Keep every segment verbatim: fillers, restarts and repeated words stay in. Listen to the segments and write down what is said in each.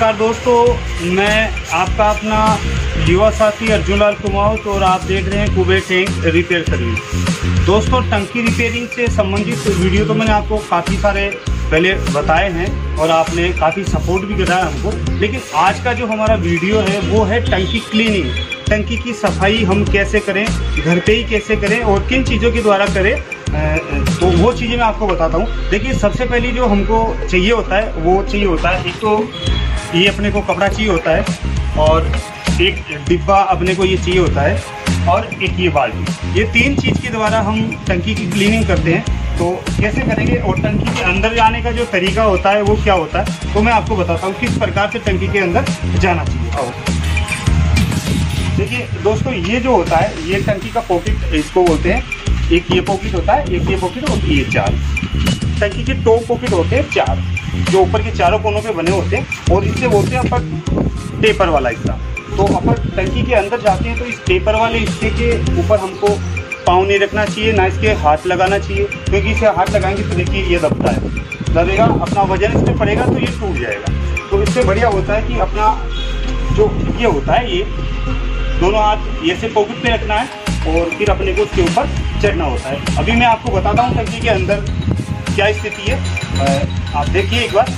नमस्कार दोस्तों, मैं आपका अपना युवा साथी अर्जुन लाल कुमाऊत और आप देख रहे हैं कुबेर टैंक रिपेयर सर्विस। दोस्तों, टंकी रिपेयरिंग से संबंधित वीडियो तो मैंने आपको काफ़ी सारे पहले बताए हैं और आपने काफ़ी सपोर्ट भी कराया हमको। लेकिन आज का जो हमारा वीडियो है वो है टंकी क्लीनिंग, टंकी की सफाई हम कैसे करें, घर पे ही कैसे करें और किन चीज़ों के द्वारा करें, तो वो चीज़ें मैं आपको बताता हूँ। देखिए, सबसे पहले जो हमको चाहिए होता है वो चाहिए होता है, एक तो ये अपने को कपड़ा चाहिए होता है और एक डिब्बा अपने को ये चाहिए होता है और एक ये बाल्टी। ये तीन चीज़ के द्वारा हम टंकी की क्लीनिंग करते हैं। तो कैसे करेंगे और टंकी के अंदर जाने का जो तरीका होता है वो क्या होता है, तो मैं आपको बताता हूँ किस प्रकार से टंकी के अंदर जाना चाहिए। आओ देखिए दोस्तों, ये जो होता है ये टंकी का पॉकेट इसको बोलते हैं। एक ये पॉकेट होता है, एक ये पॉकेट और ये चार टंकी के टॉप पॉकेट होते हैं, चार जो ऊपर के चारों कोनों पे बने होते हैं और इससे बोलते हैं अपर टेपर वाला हिस्सा। तो अपर टंकी के अंदर जाते हैं तो इस टेपर वाले हिस्से के ऊपर हमको पाँव नहीं रखना चाहिए, ना इसके हाथ लगाना चाहिए, क्योंकि इसे हाथ लगाएंगे तो देखिए ये दबता है, दबेगा, अपना वजन इसमें पड़ेगा तो ये टूट जाएगा। तो इससे बढ़िया होता है कि अपना जो ये होता है ये दोनों हाथ ये से पॉकेट पे रखना है और फिर अपने को उसके ऊपर चढ़ना होता है। अभी मैं आपको बताता हूँ टंकी के अंदर क्या स्थिति है, आप देखिए एक बार।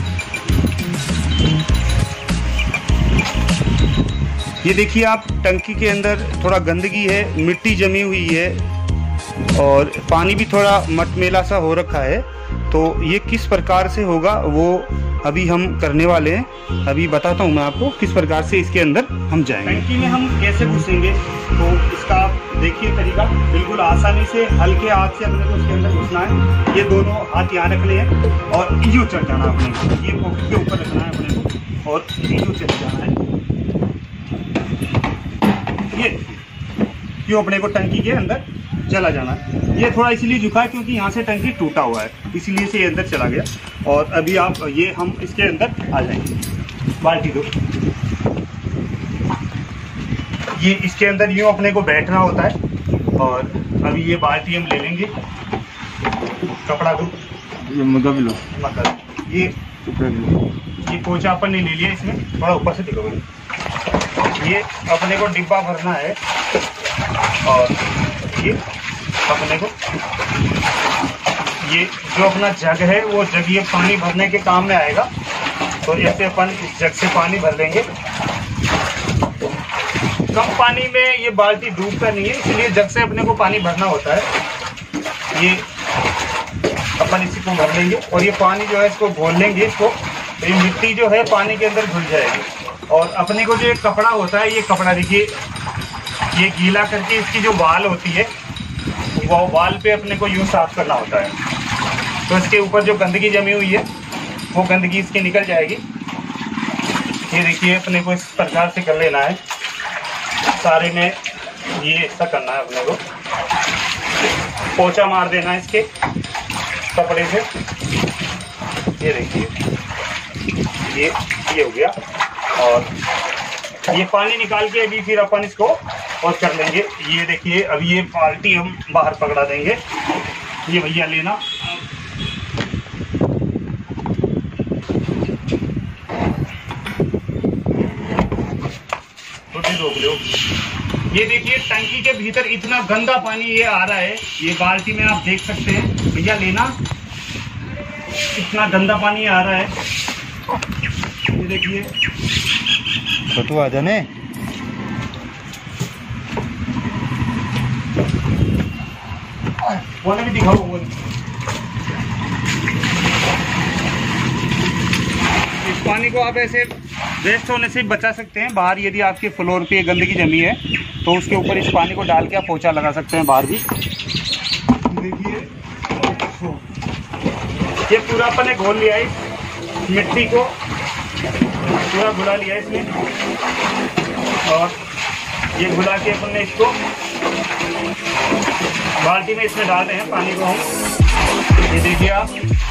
ये देखिए आप, टंकी के अंदर थोड़ा गंदगी है, मिट्टी जमी हुई है और पानी भी थोड़ा मटमेला सा हो रखा है। तो ये किस प्रकार से होगा वो अभी हम करने वाले हैं। अभी बताता हूँ मैं आपको किस प्रकार से इसके अंदर हम जाएंगे। टंकी में हम कैसे घुसेंगे तो इसका देखिए तरीका, बिल्कुल आसानी से हल्के हाथ से अपने को उसके अंदर घुसना है। ये दोनों हाथ यहाँ रखने हैं और यूँ चढ़ जाना अपने को, ये पॉकेट के ऊपर रखना है अपने को और यूँ चढ़ जाना है। ये क्यों अपने को टंकी के अंदर चला जाना है। ये थोड़ा इसलिए झुका है क्योंकि यहाँ से टंकी टूटा हुआ है, इसलिए से ये अंदर चला गया। और अभी आप ये हम इसके अंदर आ जाएंगे। बाल्टी दो, ये इसके अंदर यूँ अपने को बैठना होता है और अभी ये बाल्टी हम ले लेंगे। कपड़ा दो, ये मुद्दा भी लो, मतलब ये ये पोछा अपन ने ले लिया, इसमें थोड़ा ऊपर से दिखो। ये अपने को डिब्बा भरना है और ये अपने को ये जो अपना जग है वो जग ये पानी भरने के काम में आएगा। तो ऐसे अपन इस जग से पानी भर लेंगे। कम पानी में ये बाल्टी डूबता नहीं है, इसलिए जग से अपने को पानी भरना होता है। ये अपन इसी को भर लेंगे और ये पानी जो है इसको घोल लेंगे इसको, तो ये मिट्टी जो है पानी के अंदर घुल जाएगी। और अपने को जो एक कपड़ा होता है, ये कपड़ा देखिए ये गीला करके इसकी जो बाल होती है वो बाल पे अपने को यूँ साफ करना होता है। तो इसके ऊपर जो गंदगी जमी हुई है वो गंदगी इसकी निकल जाएगी। ये देखिए अपने को इस प्रकार से कर लेना है, सारे में ये ऐसा करना है अपने को। पोछा मार देना है इसके कपड़े से। ये देखिए ये ये हो गया और ये पानी निकाल के अभी फिर अपन इसको और कर लेंगे। ये देखिए अभी ये बाल्टी हम बाहर पकड़ा देंगे। ये भैया लेना, थोड़ी रोक लो। ये देखिए टंकी के भीतर इतना गंदा पानी ये आ रहा है, ये बाल्टी में आप देख सकते हैं। भैया लेना, इतना गंदा पानी आ रहा है। ये देखिए छोटू आ जाने, वो भी दिखाओ। वो इस पानी को आप ऐसे वेस्ट होने से बचा सकते हैं। बाहर यदि आपके फ्लोर पे गंदगी जमी है तो उसके ऊपर इस पानी को डाल के आप पोछा लगा सकते हैं बाहर भी। देखिए ये पूरा अपन ने घोल लिया है, इस मिट्टी को पूरा घुला लिया इसमें और ये घुला के अपन ने इसको बाल्टी में इसमें डाल रहे हैं पानी को हम। ये देखिए आप,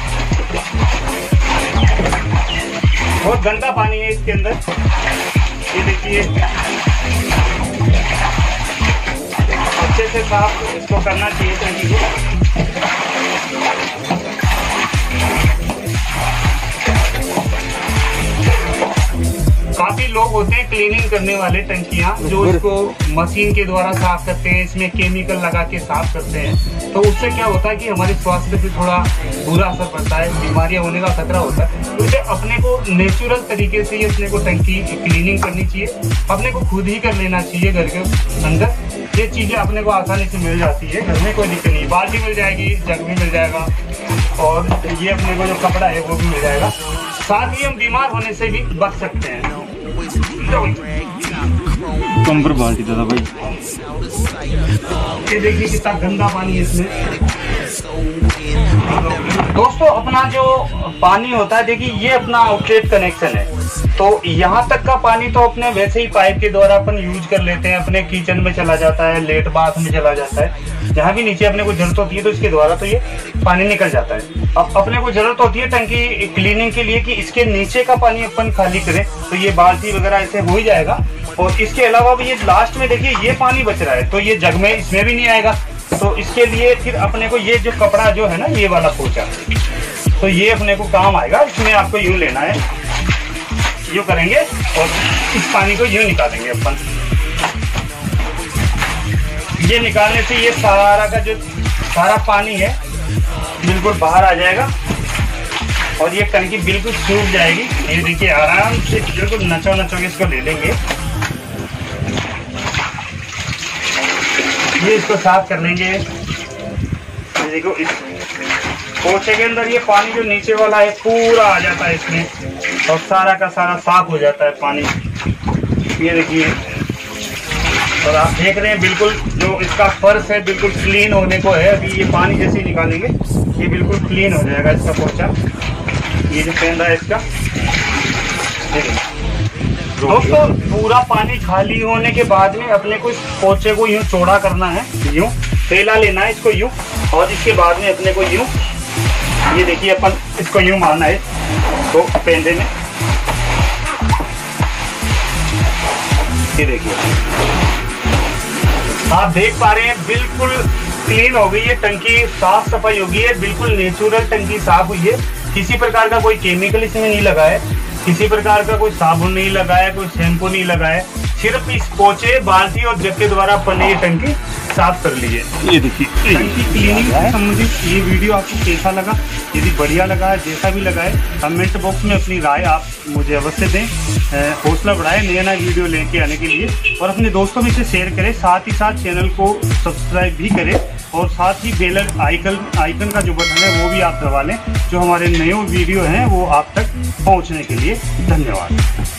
बहुत गंदा पानी है इसके अंदर। ये देखिए अच्छे से साफ इसको करना चाहिए टंकी को। काफी लोग होते हैं क्लीनिंग करने वाले टंकियां जो इसको मशीन के द्वारा साफ करते हैं, इसमें केमिकल लगा के साफ करते हैं। तो उससे क्या होता है कि हमारे स्वास्थ्य पे थोड़ा बुरा असर पड़ता है, बीमारियां होने का खतरा होता है। तो इसे अपने को नेचुरल तरीके से ये अपने को टंकी क्लीनिंग करनी चाहिए, अपने को खुद ही कर लेना चाहिए घर के अंदर। ये चीजें अपने को आसानी से मिल जाती है, घर में कोई दिक्कत नहीं। बाल्टी मिल जाएगी, जग भी मिल जाएगा, और ये अपने को जो कपड़ा है वो भी मिल जाएगा। साथ ही हम बीमार होने से भी बच सकते हैं। कंबर बाल्टी दादा भाई, ये देखिए कितना गंदा पानी है इसमें। दोस्तों अपना जो पानी होता है, देखिए ये अपना आउटलेट कनेक्शन है, तो यहाँ तक का पानी तो अपने वैसे ही पाइप के द्वारा अपन यूज कर लेते हैं, अपने किचन में चला जाता है, लेट बाथ में चला जाता है, जहाँ भी नीचे अपने को जरूरत होती है तो इसके द्वारा तो ये पानी निकल जाता है। अब अपने को जरूरत होती है टंकी क्लीनिंग के लिए कि इसके नीचे का पानी अपन खाली करें, तो ये बाल्टी वगैरह ऐसे हो ही जाएगा। और इसके अलावा भी ये लास्ट में देखिए ये पानी बच रहा है, तो ये जग में इसमें भी नहीं आएगा। तो इसके लिए फिर अपने को ये जो कपड़ा जो है ना, ये वाला पोंछा, तो ये अपने को काम आएगा। इसमें आपको यूं लेना है, यूं करेंगे और इस पानी को यूं निकालेंगे अपन। ये निकालने से ये सारा का जो सारा पानी है बिल्कुल बाहर आ जाएगा और ये टंकी बिल्कुल सूख जाएगी। ये देखिए आराम से बिल्कुल नचो नचो के इसको ले लेंगे। ये इसको साफ कर लेंगे। ये देखो इस पोछे के अंदर ये पानी जो नीचे वाला है पूरा आ जाता है इसमें, और सारा का सारा साफ हो जाता है पानी। ये देखिए, और आप देख रहे हैं बिल्कुल जो इसका फर्श है बिल्कुल क्लीन होने को है। अभी ये पानी जैसे ही निकालेंगे ये बिल्कुल क्लीन हो जाएगा इसका पोछा। ये जो पेंदा है इसका, दोस्तों पूरा पानी खाली होने के बाद में अपने को इस पोछे को यूं चौड़ा करना है, यूं फैला लेना है इसको यूं, और इसके बाद में अपने को यूं, ये देखिए अपन इसको यूं मारना है तो पेंदे में। ये देखिए आप देख पा रहे हैं बिल्कुल क्लीन हो गई है टंकी, साफ सफाई हो गई है, बिल्कुल नेचुरल टंकी साफ हुई है। किसी प्रकार का कोई केमिकल इसमें नहीं लगा है, किसी प्रकार का कोई साबुन नहीं लगा है, कोई शैम्पू नहीं लगा है। सिर्फ इस पोछे, बाल्टी और जग के द्वारा अपन ने ये टंकी साफ कर ली है। ये देखिए टंकी क्लीनिंग से संबंधित ये वीडियो आपको कैसा लगा? यदि बढ़िया लगा है, जैसा भी लगा है, कमेंट बॉक्स में अपनी राय आप मुझे अवश्य दें। हौसला बढ़ाएं नया नया वीडियो लेके आने के लिए, और अपने दोस्तों में से शेयर करें। साथ ही साथ चैनल को सब्सक्राइब भी करें, और साथ ही बेल आइकन आइकन का जो बटन है वो भी आप दबा लें, जो हमारे नए वीडियो हैं वो आप तक पहुंचने के लिए। धन्यवाद।